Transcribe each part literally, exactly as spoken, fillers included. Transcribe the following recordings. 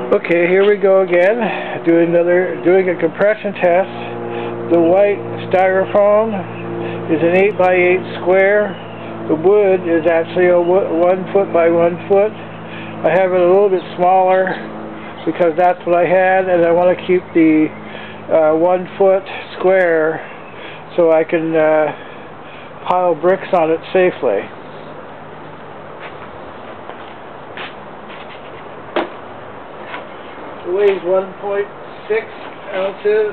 Okay, here we go again. Doing another, doing a compression test. The white styrofoam is an eight by eight square. The wood is actually a one foot by one foot. I have it a little bit smaller because that's what I had, and I want to keep the uh, one foot square so I can uh, pile bricks on it safely. It weighs one point six ounces.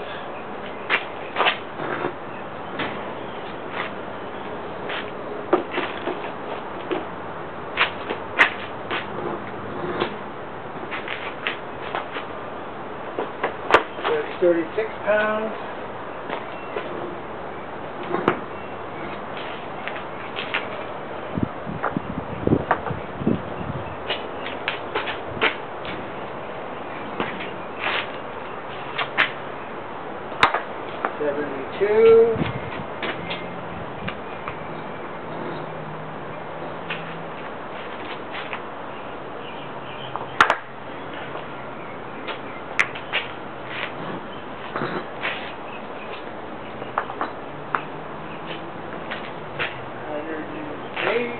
That's thirty-six pounds. seventy-two. one hundred eight.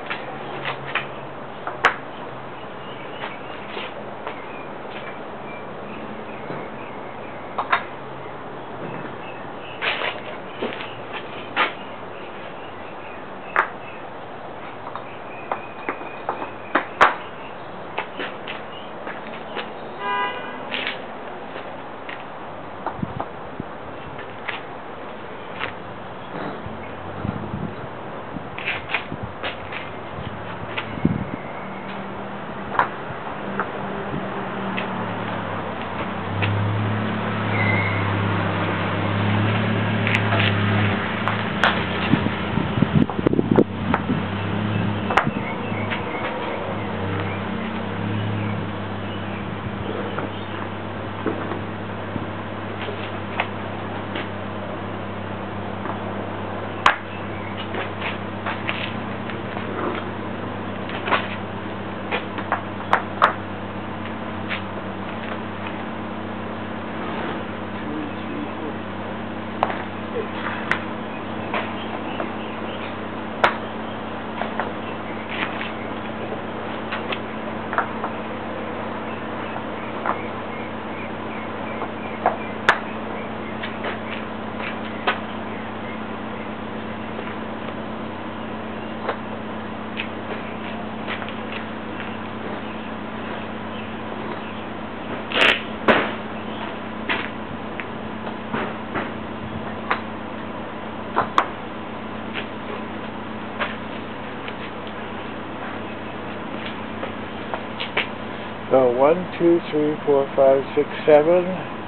So one, two, three, four, five, six, seven.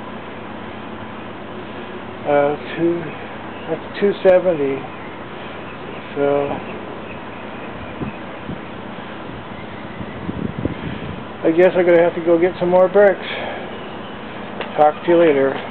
Uh, two. That's two seventy. So I guess I'm gonna have to go get some more bricks. Talk to you later.